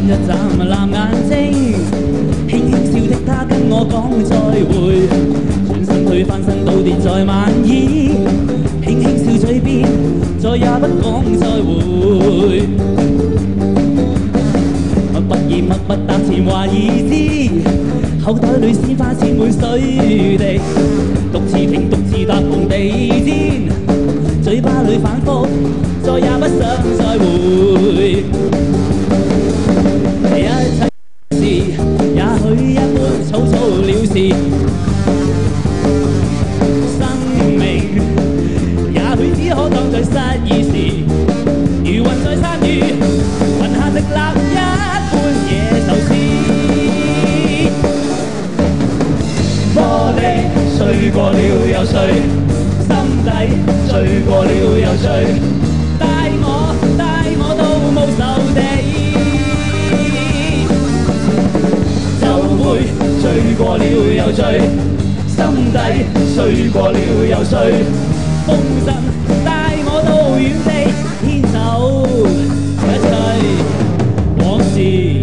一眨藍眼睛，輕輕笑的他跟我講再會，轉身去翻身倒跌在晚椅，輕輕笑嘴邊，再也不講再會。默不言默不答前話已知，口袋裏鮮花濺滿水滴，獨自停獨自踏紅地氈，嘴巴裏反覆，再也不想再會。一切事也許一般草草了事，生命也許只可當在失意時，如雲在山雨，雲下直立一般野獸詩。玻璃碎過了又碎，心底碎過了又碎，帶我到無仇地。醉過了又醉，心底碎過了又碎，風箏帶我到遠地，牽走一切往事。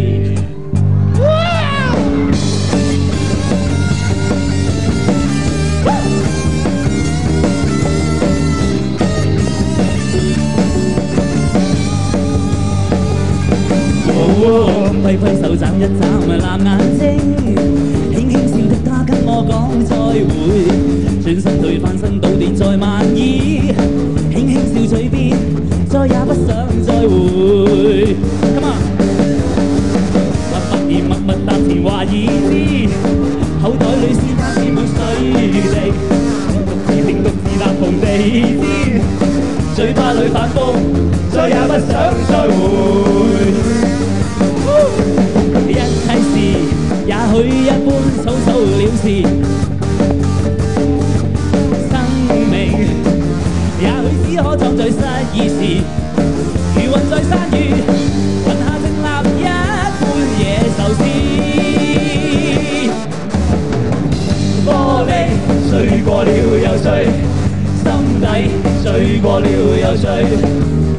揮揮手眨一眨藍眼睛，輕輕笑的他跟我講再會，轉身退翻身倒跌在晚椅，輕輕笑嘴邊，再也不想再會。Come on， 默不言默默答前話已知，口袋裏鮮花濺滿水滴，獨自停獨自踏紅地氈，嘴巴裏反覆，再也不想再會。一切事也許一般草草了事，生命也許只可裝在失意時，如雲在山雨，雲下靜立一般野獸詩。玻璃碎過了又碎，心底碎過了又碎。